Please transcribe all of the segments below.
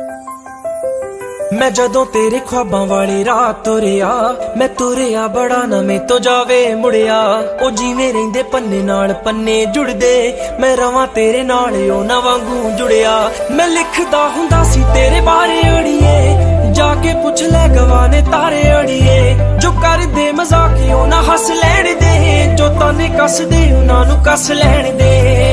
मैं जदों तेरे ख्वाबां वाली राह तुरिया, मैं तुरिया बड़ा ना मैं तो जावे मुड़िया। ओ जिवें रहिंदे पन्ने नाल पन्ने जुड़दे, मैं रवां तेरे नाल ओ ना वांगू जुड़िया। मैं लिखदा हुंदा सी तेरे बारे अड़िए, जाके पुछ ले गवाने तारे अड़िए। जो कर दे मजाक ओ ना हस लैण दे, जो ताने कस दे उन्हां नूं कस लैण दे।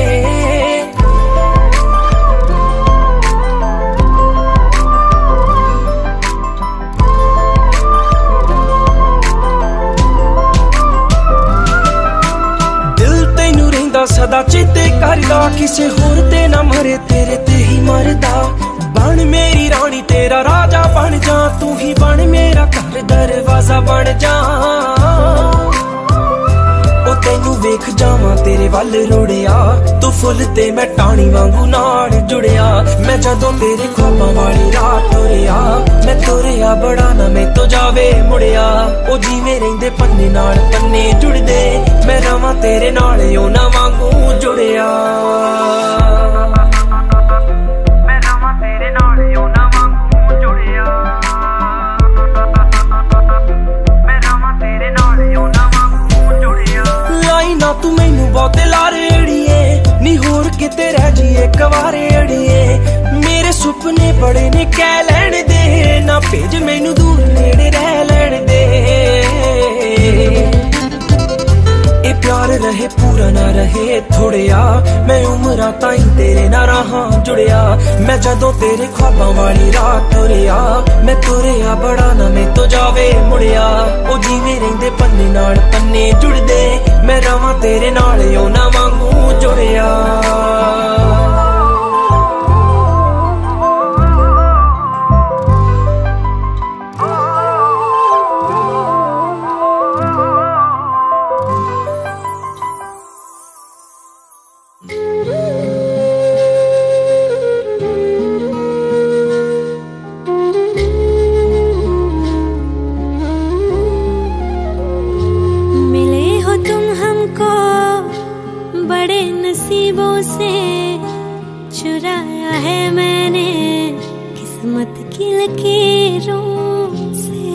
सदा चेते करदा, किसे होर ते ना मरे तेरे ते ही मरदा। बन मेरी रानी तेरा राजा बन जा, तू ही बन मेरा घर दरवाजा बन जा। ओ तेनू वेख जावां तेरे वल रुड़िया, तू फुल ते मैं टाणी वांगू नाल जुड़िया। मैं जदों तेरे ख्वाबां वाली राह तुरिया, मैं तुरिया बड़ा ना मैं तो जावे मुड़िया। ओ जिवें रहिंदे पन्ने नाल पन्ने जुड़दे, मैं रवां तेरे नाल ओ ना वांगू जुड़िया। मैं रवां तेरे नाल ओ ना वांगू जुड़िया। मैं रवां तेरे नाल ओ ना वांगू जुड़िया। लाई ना तू मैनू बहुते लारे अड़िए, नी होर किते रह जिए कवारे अड़िए। मेरे सुपने बड़े ने कह लैण दे, ना भेज मैनू दूर नेड़े रह लैण दे। ए प्यार रहे पूरा ना रहे थोड़िया, मैं उमरां ताईं तेरे ना रहां जुड़िया। मैं जदों तेरे ख्वाबां वाली राह तुरिया, मैं तुरिया बड़ा ना मैं तो जावे मुड़िया। ओ जिवें रहिंदे पन्ने नाल पन्ने जुड़दे, मैं रवां तेरे नाल ओ ना वांगू जुड़िया। चुराया है मैंने किस्मत की लकीरों से।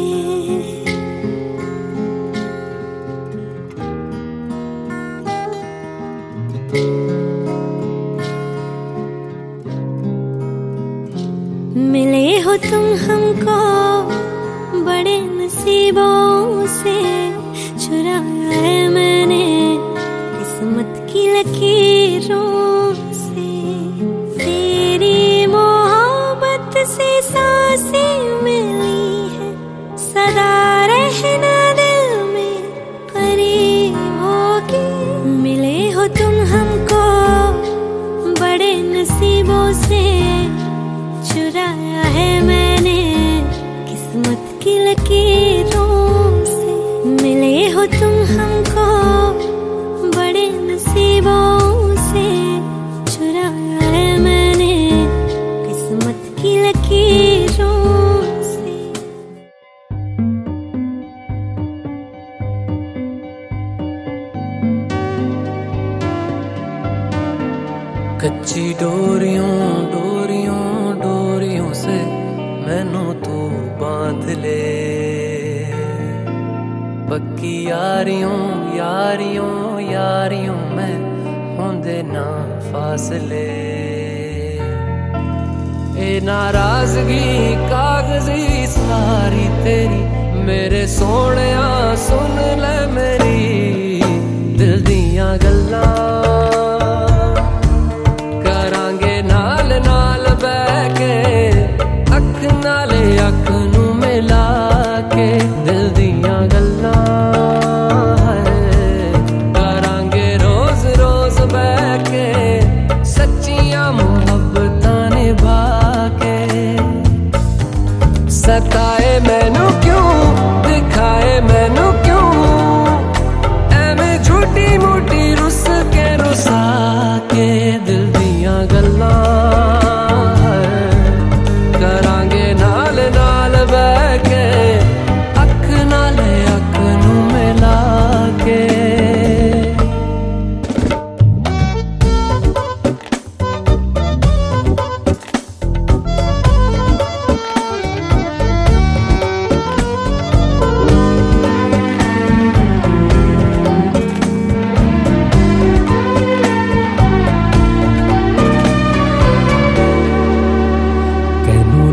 मिले हो तुम हमको बड़े नसीबों से, चुराया है मैंने किस्मत की लकीरों से। तेरी मोहब्बत से सांसें मिली है, सदा रहना दिल में करीब होके। मिले हो तुम हमको बड़े नसीबों से, चुराया है मैंने किस्मत की लकीरों से। मिले हो तुम हमको बड़े नसीबों से, चुराया है मैंने किस्मत की लकीरों से। कच्ची डोरियों डोरियों डोरियों से मैनू तू बांध ले, पक्की यारियों यारियों यारियों में होंदे ना फासले। ए नाराजगी कागजी सारी तेरी, मेरे सोहणिया सुन ले मेरी दिल दियां गल्लां। करांगे नाल नाल बैठ के, अख नाले अख नूं मिला के, दिल दियां गल्लां। सताए मैनू क्यों, दिखाए मैनू क्यों, एवें झूठी मूठी रुस के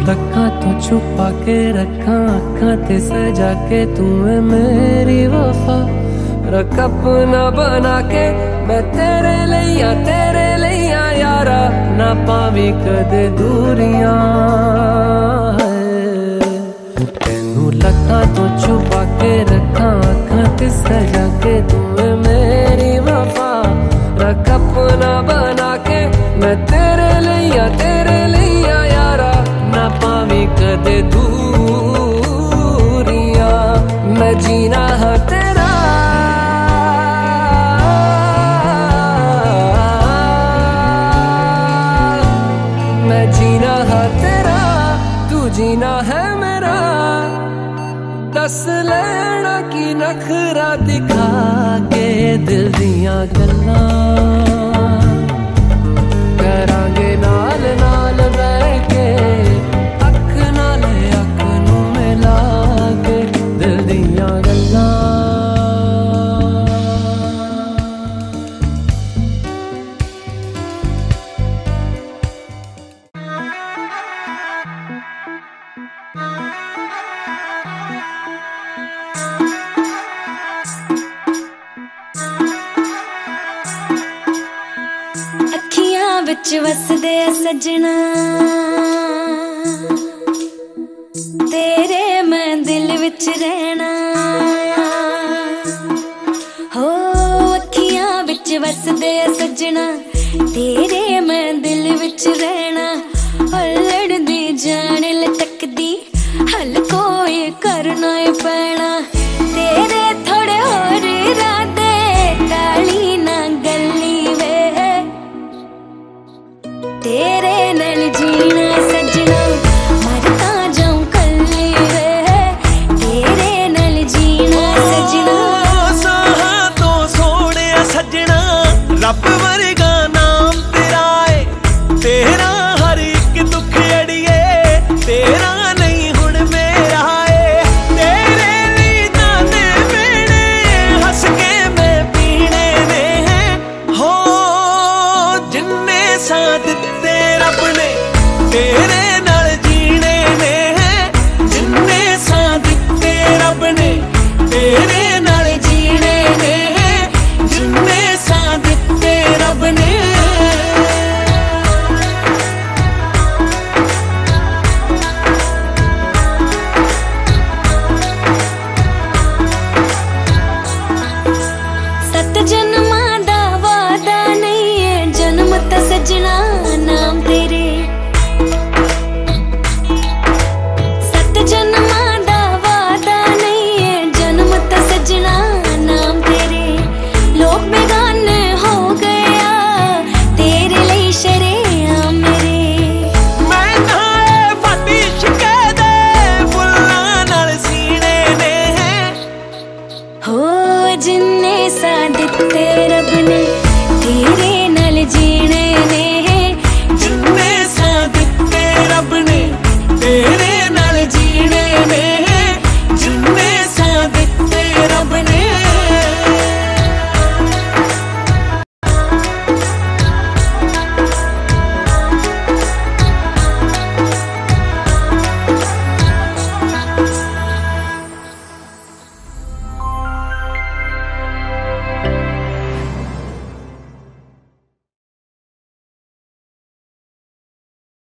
तक्का तो छुपा के रखा अखा ते सजा के तू है मेरी वफा रख अपना बना के मैं तेरे लिया यारा ना पावी कदे दूरियां तेनू लखा तो छुपा के रखा अखा ते सजा के तू है मेरी वफा रख अपना बना के मैं तेरे लिया यारा ना पावी कदे दूरियां मैं जीना है तेरा मैं जीना है तेरा तू जीना है मेरा दस लेना की नखरा दिखा के दिल दियां गल्लां करांगे नाल नाल रह के अख नाल अख नू मिला के दिल दियां गल्लां अखियां विच वसदे सजना